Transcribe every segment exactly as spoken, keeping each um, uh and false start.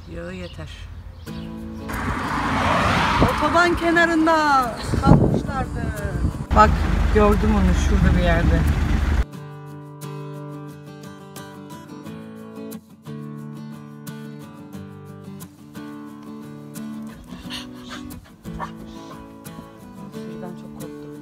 Yağı yeter. Otoban kenarında kalmışlardı. Bak gördüm onu şurada bir yerde. Sürüden çok korktum.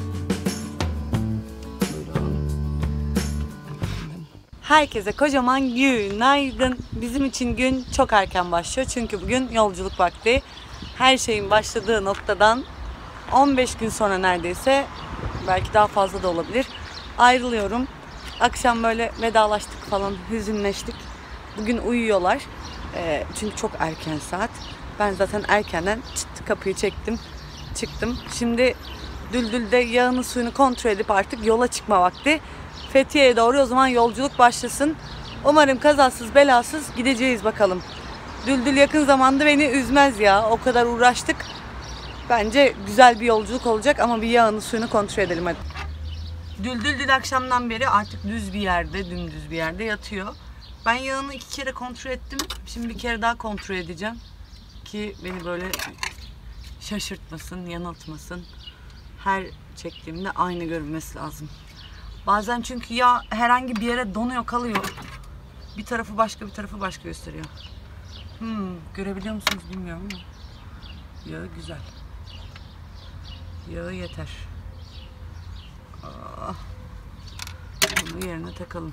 Herkese kocaman günaydın. Bizim için gün çok erken başlıyor çünkü bugün yolculuk vakti. Her şeyin başladığı noktadan on beş gün sonra neredeyse, belki daha fazla da olabilir, ayrılıyorum. Akşam böyle vedalaştık falan, hüzünleştik. Bugün uyuyorlar e, çünkü çok erken saat. Ben zaten erkenden çıt kapıyı çektim, çıktım. Şimdi Düldül'de yağını suyunu kontrol edip artık yola çıkma vakti. Fethiye'ye doğru o zaman yolculuk başlasın. Umarım kazasız belasız gideceğiz bakalım. Düldül yakın zamanda beni üzmez ya. O kadar uğraştık. Bence güzel bir yolculuk olacak ama bir yağını suyunu kontrol edelim hadi. Düldül dün akşamdan beri artık düz bir yerde, dümdüz bir yerde yatıyor. Ben yağını iki kere kontrol ettim. Şimdi bir kere daha kontrol edeceğim. Ki beni böyle şaşırtmasın, yanıltmasın. Her çektiğimde aynı görünmesi lazım. Bazen çünkü yağ herhangi bir yere donuyor, kalıyor. Bir tarafı başka, bir tarafı başka gösteriyor. Hmm, görebiliyor musunuz bilmiyorum ama yağı güzel. Yağı yeter. Aa, bunu yerine takalım.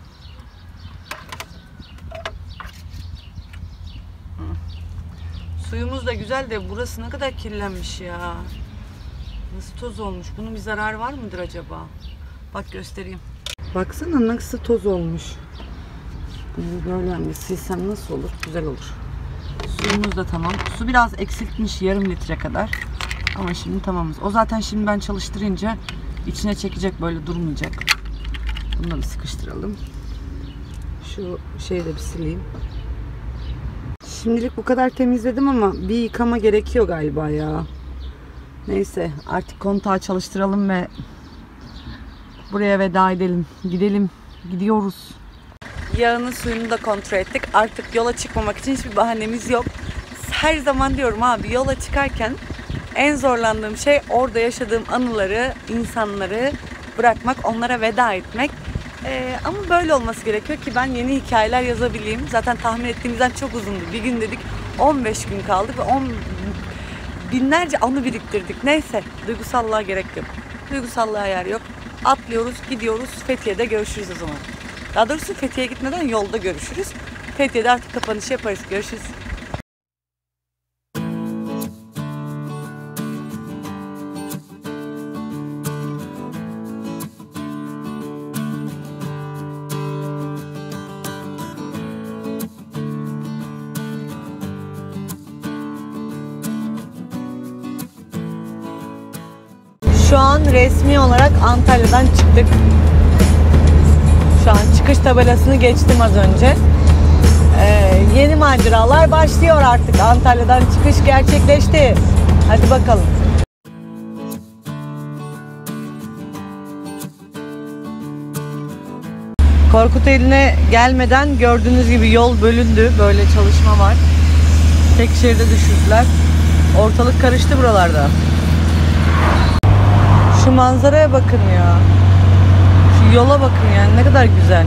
Hmm. Suyumuz da güzel de burası ne kadar kirlenmiş ya. Nasıl toz olmuş? Bunun bir zararı var mıdır acaba? Bak göstereyim. Baksana nasıl toz olmuş. Bunu böyle bir silsem nasıl olur? Güzel olur. Suyumuz da tamam. Su biraz eksiltmiş yarım litre kadar. Ama şimdi tamamız. O zaten şimdi ben çalıştırınca içine çekecek, böyle durmayacak. Bunu da bir sıkıştıralım. Şu şeyi de bir sileyim. Şimdilik bu kadar temizledim ama bir yıkama gerekiyor galiba ya. Neyse artık kontağı çalıştıralım ve buraya veda edelim. Gidelim. Gidiyoruz. Yağını suyunu da kontrol ettik. Artık yola çıkmamak için hiçbir bahanemiz yok. Her zaman diyorum abi, yola çıkarken en zorlandığım şey orada yaşadığım anıları, insanları bırakmak, onlara veda etmek. Ee, ama böyle olması gerekiyor ki ben yeni hikayeler yazabileyim. Zaten tahmin ettiğimizden çok uzundu. Bir gün dedik, on beş gün kaldık ve on binlerce anı biriktirdik. Neyse, duygusallığa gerek yok. Duygusallığa yer yok. Atlıyoruz, gidiyoruz. Fethiye'de görüşürüz o zaman. Daha doğrusu Fethiye'ye gitmeden yolda görüşürüz. Fethiye'de artık kapanışı yaparız. Görüşürüz. Şu an resmi olarak Antalya'dan çıktık. Şu an çıkış tabelasını geçtim az önce. Ee, yeni maceralar başlıyor artık. Antalya'dan çıkış gerçekleşti. Hadi bakalım. Korkuteli'ne gelmeden gördüğünüz gibi yol bölündü. Böyle çalışma var. Tek şeride düşürdüler. Ortalık karıştı buralarda. Şu manzaraya bakın ya. Şu yola bakın yani, ne kadar güzel.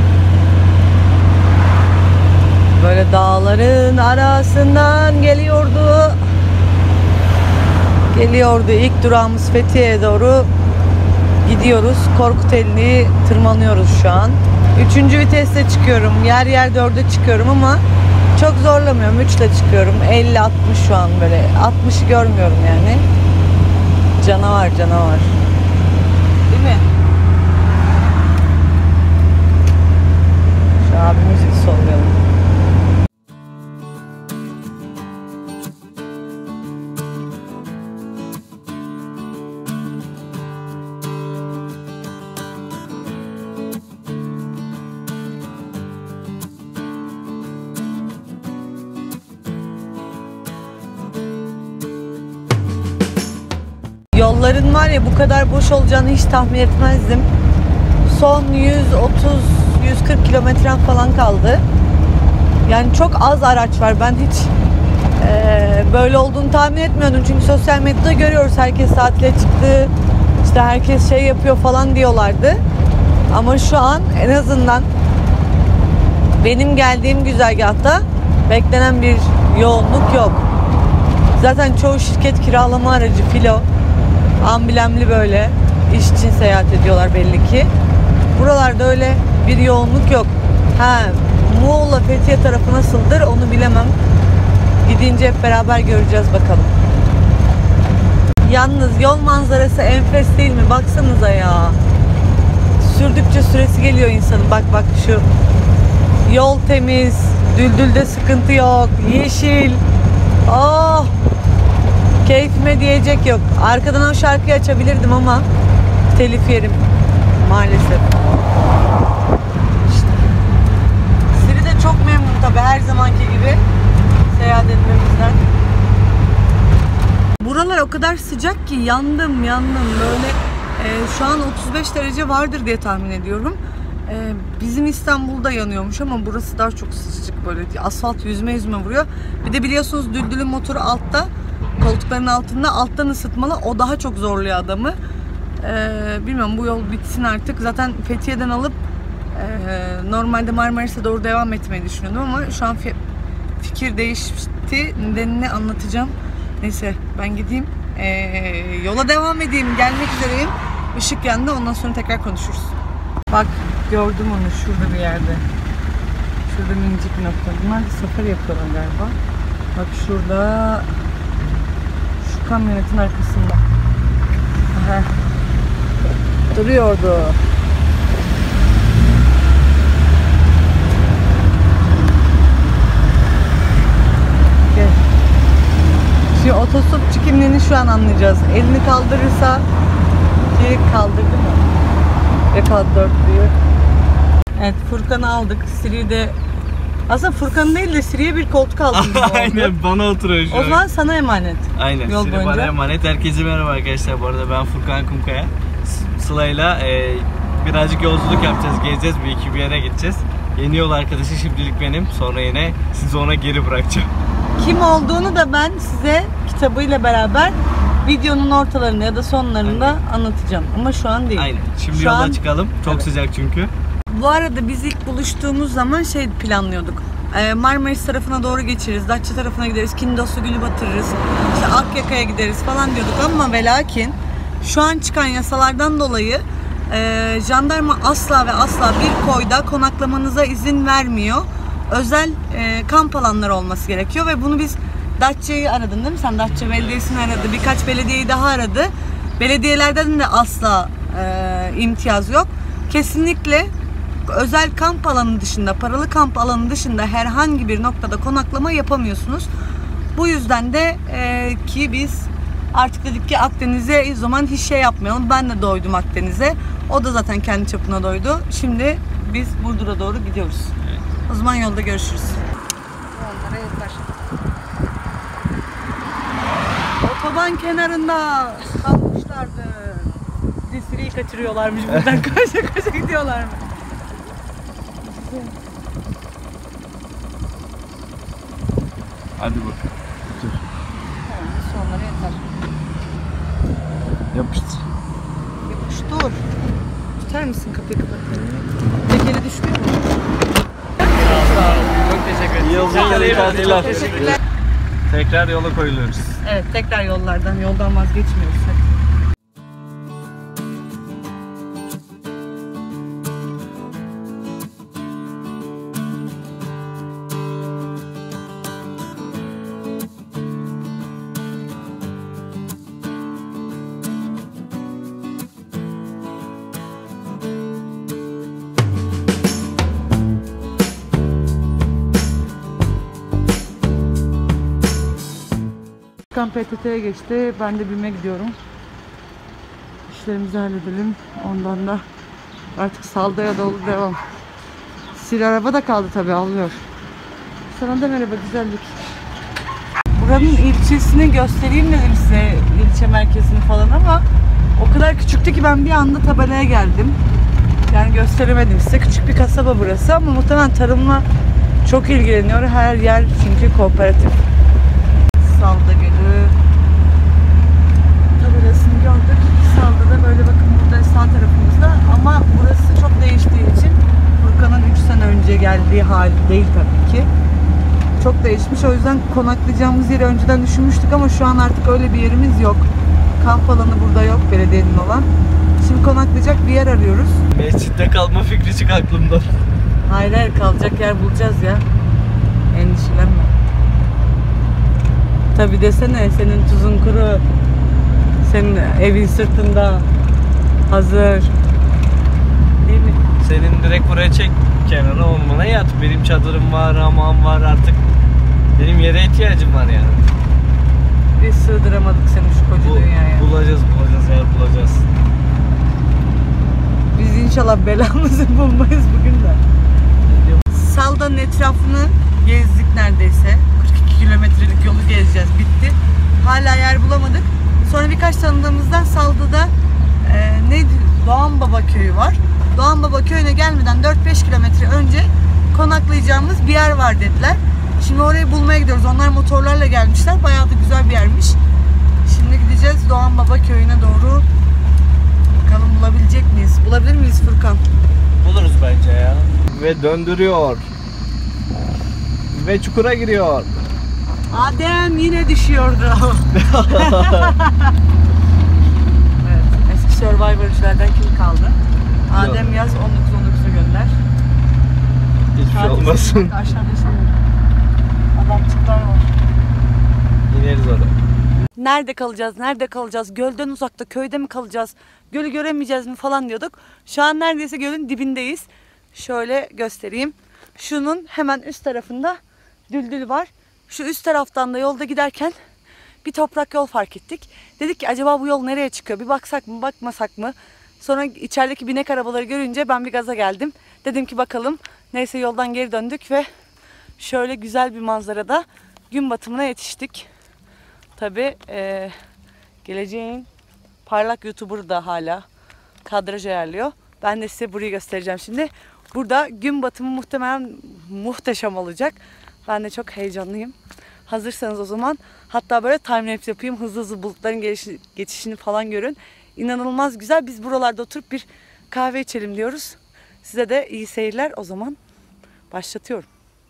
Böyle dağların arasından geliyordu. Geliyordu. İlk durağımız Fethiye'ye doğru gidiyoruz. Korkuteli'yi tırmanıyoruz şu an. Üçüncü viteste çıkıyorum. Yer yer dörde çıkıyorum ama çok zorlamıyorum. Üçle çıkıyorum. elli altmış şu an böyle. altmışı görmüyorum yani. Canavar canavar. Değil mi? Şu abimizi bir sollayalım. Yolların var ya bu kadar boş olacağını hiç tahmin etmezdim. Son yüz otuz yüz kırk kilometre falan kaldı. Yani çok az araç var. Ben hiç e, böyle olduğunu tahmin etmiyordum. Çünkü sosyal medyada görüyoruz, herkes tatile çıktı, işte herkes şey yapıyor falan diyorlardı. Ama şu an en azından benim geldiğim güzergahta beklenen bir yoğunluk yok. Zaten çoğu şirket kiralama aracı filo, amblemli böyle iş için seyahat ediyorlar belli ki. Buralarda öyle bir yoğunluk yok. Ha, Muğla Fethiye tarafı nasıldır onu bilemem. Gidince hep beraber göreceğiz bakalım. Yalnız yol manzarası enfes değil mi? Baksanıza ya. Sürdükçe süresi geliyor insanın. Bak bak şu. Yol temiz. Düldülde sıkıntı yok. Yeşil. Oh. Keyfime diyecek yok. Arkadan o şarkıyı açabilirdim ama telif yerim. Maalesef. İşte. Siri de çok memnun tabii her zamanki gibi seyahat etmemizden. Buralar o kadar sıcak ki yandım yandım böyle e, şu an otuz beş derece vardır diye tahmin ediyorum. E, bizim İstanbul'da yanıyormuş ama burası daha çok sıcak, böyle asfalt yüzme yüzme vuruyor. Bir de biliyorsunuz Düldül'ün motoru altta, koltukların altında, alttan ısıtmalı, o daha çok zorluyor adamı. E, bilmiyorum, bu yol bitsin artık. Zaten Fethiye'den alıp e, normalde Marmaris'e doğru devam etmeyi düşünüyordum ama şu an fikir değişti. Nedenini anlatacağım. Neyse ben gideyim, ee, yola devam edeyim, gelmek üzereyim. Işık yandı, ondan sonra tekrar konuşuruz. Bak gördüm onu şurada bir yerde. Şurada minicik bir nokta. Bunlar da safari yapıyorlar galiba. Bak şurada, şu kamyonetin arkasında. Aha. Duruyordu. Şimdi otostopçu kimliğini şu an anlayacağız. Elini kaldırırsa ki kaldırdı mı? F dört diyor. Evet, Furkan'ı aldık. Siri'yi de aslında Furkan değil de Siri'ye bir koltuk aldım. Aynen, bana oturuyor şu an. O zaman sana emanet. Aynen, yol Siri boyunca. Bana emanet. Herkese merhaba arkadaşlar. Bu arada ben Furkan Kumkaya. Sıla'yla e, birazcık yolculuk yapacağız, gezeceğiz. Bir iki bir yere gideceğiz. Yeni yol arkadaşı şimdilik benim. Sonra yine sizi ona geri bırakacağım. Kim olduğunu da ben size kitabıyla beraber videonun ortalarında ya da sonlarında Aynen. anlatacağım. Ama şu an değil. Aynen. Şimdi şu yola an... çıkalım. Çok evet. sıcak çünkü. Bu arada biz ilk buluştuğumuz zaman şey planlıyorduk. Marmaris tarafına doğru geçeriz, Datça tarafına gideriz, Kindos'u günü batırırız, işte Akyaka'ya gideriz falan diyorduk ama ve lakin şu an çıkan yasalardan dolayı e, jandarma asla ve asla bir koyda konaklamanıza izin vermiyor. Özel e, kamp alanları olması gerekiyor ve bunu biz Datça'yı aradın değil mi? Sen Datça Belediyesi'ni aradı, birkaç belediyeyi daha aradı. Belediyelerden de asla e, imtiyaz yok. Kesinlikle özel kamp alanı dışında, paralı kamp alanı dışında herhangi bir noktada konaklama yapamıyorsunuz. Bu yüzden de e, ki biz artık dedik ki Akdeniz'e o zaman hiç şey yapmayalım. Ben de doydum Akdeniz'e. O da zaten kendi çapına doydu. Şimdi biz Burdur'a doğru gidiyoruz. Evet. O zaman yolda görüşürüz. Onlara yeter. Otoban kenarında kalmışlardı. Siri'yi kaçırıyorlarmış buradan. Koşa koşa gidiyorlarmış. Hadi bakalım. Dur. Tamam, sonlara yeter. Yapıştır. Yapıştır. Tutar mısın kapıyı kapatıyorum? Tekeri düşmüyor mu? Çok teşekkür ederim. İyi yolculuklar, iyi tatiller. Teşekkürler. Tekrar yola koyuluyoruz. Evet, tekrar yollardan, yoldan vazgeçmiyoruz. Hadi. P T T'ye geçti. Ben de BİM'e gidiyorum. İşlerimizi halledelim. Ondan da artık saldaya dolu devam. Sil araba da kaldı tabii, alıyor. Sana da merhaba güzellik. Buranın ilçesini göstereyim dedim size. İlçe merkezini falan ama o kadar küçüktü ki ben bir anda tabelaya geldim. Yani gösteremedim size. Küçük bir kasaba burası ama muhtemelen tarımla Çok ilgileniyor. Her yer çünkü kooperatif. Salda Gölü tabelasını gördük. Salda da böyle bakın burada sağ tarafımızda ama burası çok değiştiği için Furkan'ın üç sene önce geldiği hali değil tabii ki. Çok değişmiş. O yüzden konaklayacağımız yeri önceden düşünmüştük ama şu an artık öyle bir yerimiz yok. Kamp alanı burada yok belediyenin olan. Şimdi konaklayacak bir yer arıyoruz. Mescitte kalma fikri çık aklımdan. Hayır hayır kalacak yer bulacağız ya. Endişelenme. Tabi desene senin tuzun kuru. Senin evin sırtında. Hazır. Değil mi? Senin direkt buraya çek kenara olmana yat. Benim çadırım var, hamam var artık. Benim yere ihtiyacım var yani. Biz sığdıramadık seni şu koca Bu, dünyaya. bulacağız, bulacağız yer bulacağız. Biz inşallah belamızı bulmayız bugün de. Salda'nın etrafını gezdik neredeyse. kırk iki kilometrelik yolu gezeceğiz. Bitti. Hala yer bulamadık. Sonra birkaç tanıdığımızdan Salda'da e, neydi? Doğan Baba Köyü var. Doğan Baba Köyü'ne gelmeden dört beş kilometre önce konaklayacağımız bir yer var dediler. Şimdi orayı bulmaya gidiyoruz. Onlar motorlarla gelmişler. Bayağı da güzel bir yermiş. Şimdi gideceğiz Doğan Baba Köyü'ne doğru. Bakalım bulabilecek miyiz? Bulabilir miyiz Furkan? Buluruz bence ya. Ve döndürüyor. Ve çukura giriyor. Adem yine düşüyordu. Evet, eski Survivor'cılardan kim kaldı? Adem Yok. yaz on dokuz on dokuza gönder. Hiçbir şey olmasın. Aşağıda şey yok. Adamcıklar var. İneriz oraya. Nerede kalacağız? Nerede kalacağız? Gölden uzakta, köyde mi kalacağız? Gölü göremeyeceğiz mi falan diyorduk. Şu an neredeyse gölün dibindeyiz. Şöyle göstereyim. Şunun hemen üst tarafında Düldül var. Şu üst taraftan da yolda giderken bir toprak yol fark ettik. Dedik ki acaba bu yol nereye çıkıyor? Bir baksak mı, bakmasak mı? Sonra içerideki binek arabaları görünce ben bir gaza geldim. Dedim ki bakalım. Neyse yoldan geri döndük ve şöyle güzel bir manzarada gün batımına yetiştik. Tabii e, geleceğin parlak YouTuber da hala kadraj ayarlıyor. Ben de size burayı göstereceğim şimdi. Burada gün batımı muhtemelen muhteşem olacak. Ben de çok heyecanlıyım. Hazırsanız o zaman hatta böyle time lapse yapayım. Hızlı hızlı bulutların gelişi, geçişini falan görün. İnanılmaz güzel. Biz buralarda oturup bir kahve içelim diyoruz. Size de iyi seyirler. O zaman başlatıyorum.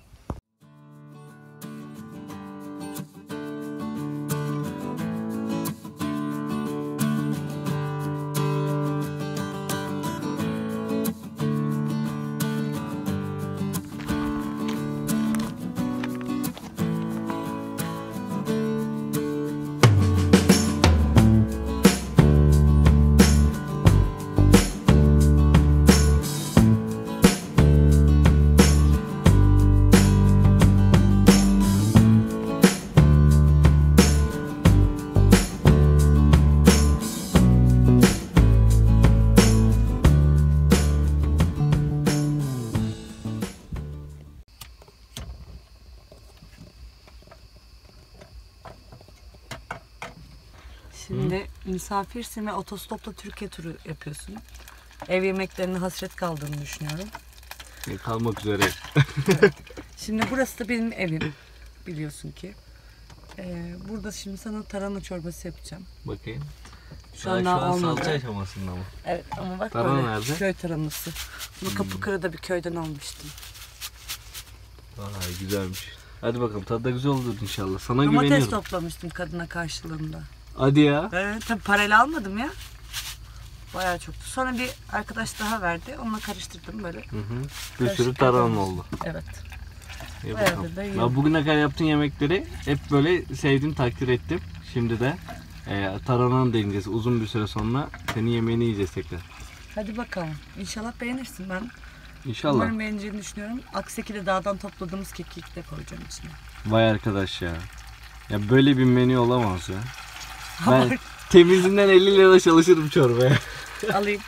Şimdi misafirsin ve otostopla Türkiye turu yapıyorsun. Ev yemeklerine hasret kaldığını düşünüyorum. E, kalmak üzere. Evet. Şimdi burası da benim evim. Biliyorsun ki. Ee, burada şimdi sana tarhana çorbası yapacağım. Bakayım. Şu, Şu an, an, şu daha an olmadı. salça aşamasında mı? Evet ama bak Tarhana böyle nerede? köy tarhanası. Bunu Kapıkırı'da bir köyden almıştım. Vay güzelmiş. Hadi bakalım tadı da güzel olur inşallah. Sana Domates güveniyorum. toplamıştım kadına karşılığında. Hadi ya. Evet tabii parayla almadım ya. Bayağı çoktu. Sonra bir arkadaş daha verdi. Onunla karıştırdım böyle. Hı hı. Bir Karışık sürü tarhana yapalım. oldu. Evet. İyi Bayağı bakalım. da iyi. Ya bugüne kadar yaptığın yemekleri hep böyle sevdim, takdir ettim. Şimdi de e, tarhananı deneyeceğiz. Uzun bir süre sonra senin yemeğini yiyeceğiz tekrar. Hadi bakalım. İnşallah beğenirsin. Ben İnşallah. umarım beğeneceğini düşünüyorum. Akseki de dağdan topladığımız kekik de koyacağım içine. Vay arkadaş ya. Ya böyle bir menü olamaz ya. Ben temizinden elli lira çalışırım çorbaya. Alayım.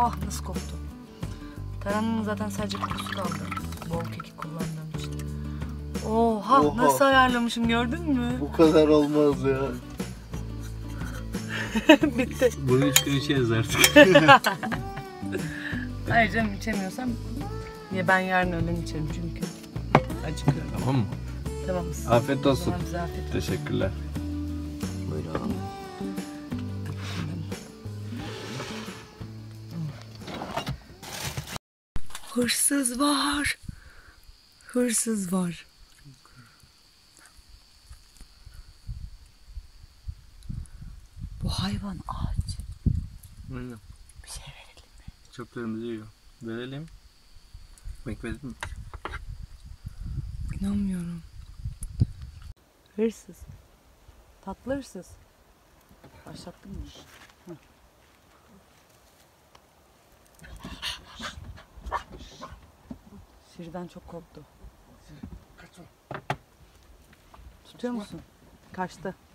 Ah nasıl koktu. Taranın zaten sadece kokusu kaldı. Bol kekik kullandığım için. Oha, Oha. nasıl ayarlamışım gördün mü? Bu kadar olmaz ya. Bitti. Bunu üç gün içeriz artık. Hayır canım içemiyorsam ya ben yarın öğlen içerim çünkü. Acıkıyorum. Tamam mı? Tamam. Afiyet O olsun. zaman bize afiyet olsun. Teşekkürler. Buyurun. Hırsız var. Hırsız var. Bu hayvan aç. Aynen. Bir şey verelim mi? Çöplerimizi yiyor. Verelim. Bekledin mi? İnanmıyorum. Hırsız. Tatlı hırsız. Başlattın mı? Hı. Siriden çok korktu. Tutuyor musun? Kaçtı.